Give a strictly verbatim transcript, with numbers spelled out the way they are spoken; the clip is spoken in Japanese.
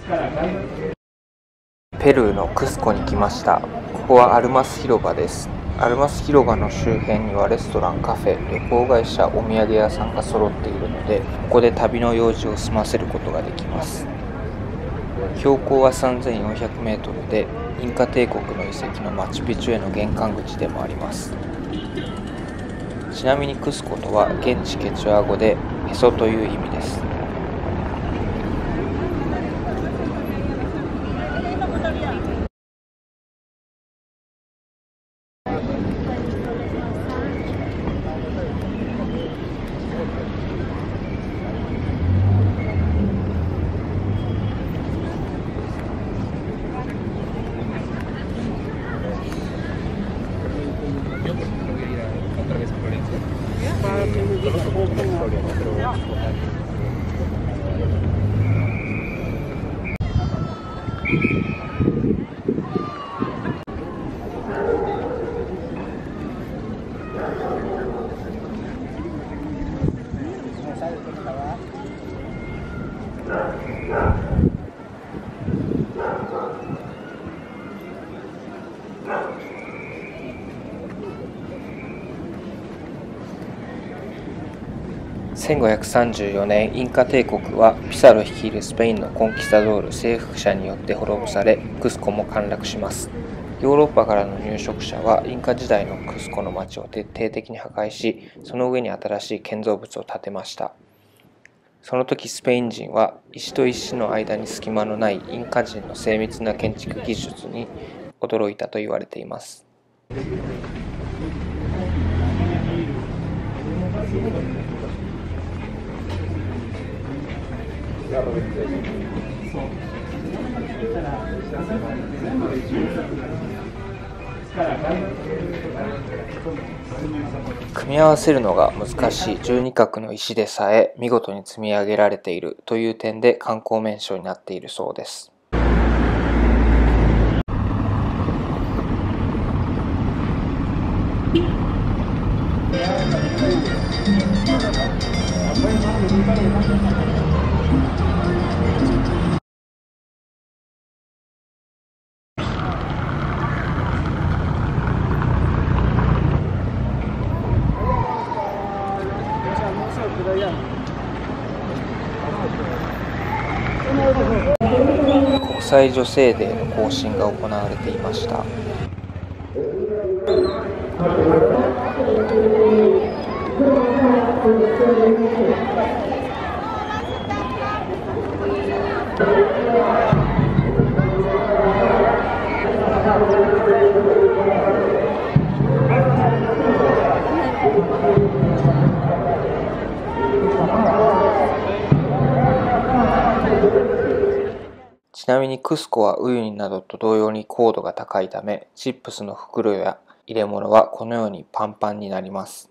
ペルーのクスコに来ました。ここはアルマス広場です。アルマス広場の周辺にはレストラン、カフェ、旅行会社、お土産屋さんが揃っているので、ここで旅の用事を済ませることができます。標高はさんぜんよんひゃくメートルで、インカ帝国の遺跡のマチュピチュへの玄関口でもあります。ちなみにクスコとは現地ケチュア語でへそという意味です。せんごひゃくさんじゅうよねん、インカ帝国はピサロ率いるスペインのコンキスタドール征服者によって滅ぼされ、クスコも陥落します。ヨーロッパからの入植者はインカ時代のクスコの町を徹底的に破壊し、その上に新しい建造物を建てました。その時スペイン人は石と石の間に隙間のないインカ人の精密な建築技術に驚いたと言われています。組み合わせるのが難しいじゅうに角の石でさえ見事に積み上げられているという点で観光名所になっているそうです。国際女性デーの行進が行われていました。ちなみにクスコはウユニなどと同様に高度が高いため、チップスの袋や入れ物はこのようにパンパンになります。